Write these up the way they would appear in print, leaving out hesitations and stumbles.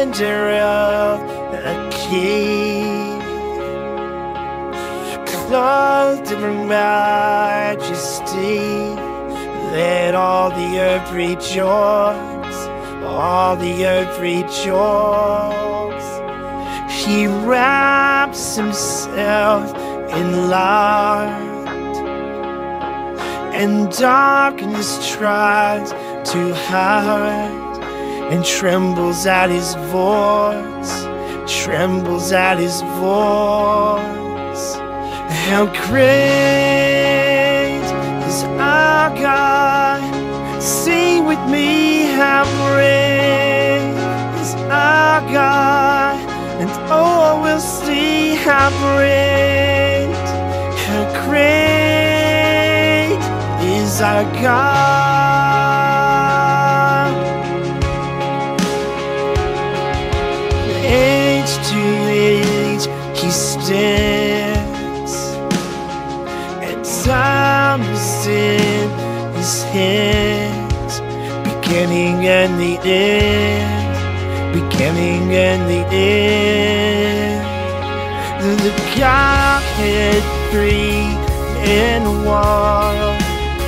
splendor of a king, clothed in majesty. Let all the earth rejoice, all the earth rejoice. He wraps himself in light, and darkness tries to hide, and trembles at his voice, trembles at his voice. How great is our God? Sing with me, how great is our God, and oh, we'll see how great is our God. Age to age he stands, and time is in his hands. Beginning and the end, beginning and the end. The Godhead three in one,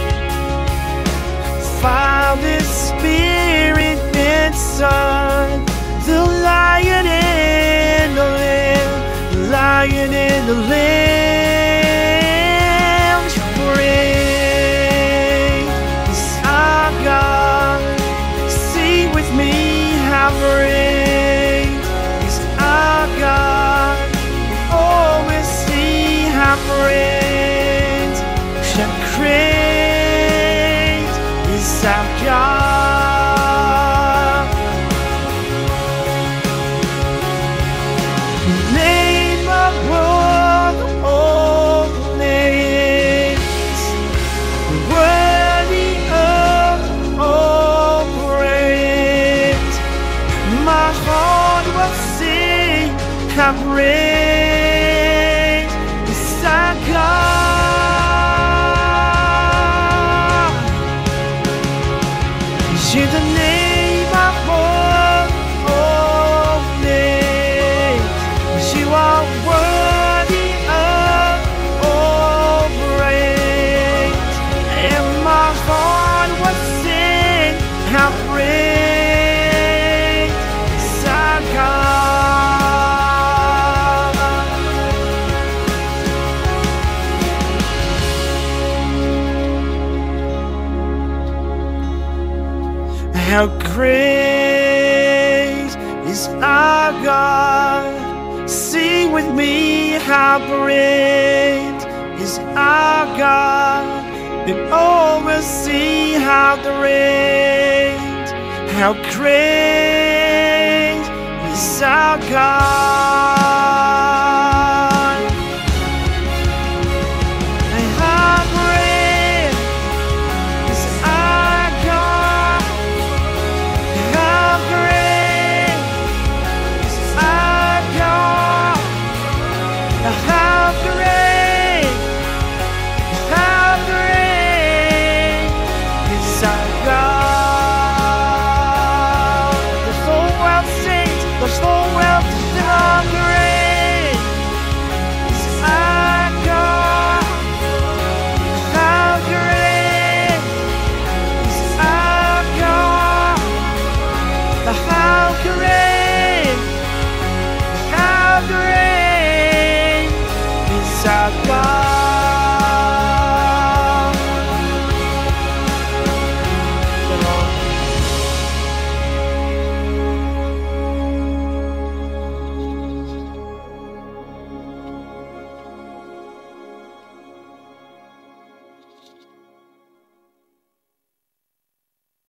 Father, Spirit, and Son. The Lion and the Lamb, the Lion and the Lamb. Great is our God. Sing with me, how great is our God. Oh, we'll see how great is our God. Name above all names, worthy of all praise. My heart will sing how great is our God. You're the name above all names. You are worthy of all praise, and my heart will sing how great is our God. How great is our God. Sing with me, how great is our God. And oh, we'll see how great is our God. How great is our God. How great is our God. How great is our God. The whole world sings, the whole world sings. How great is our God. How great is our God. How great is our God.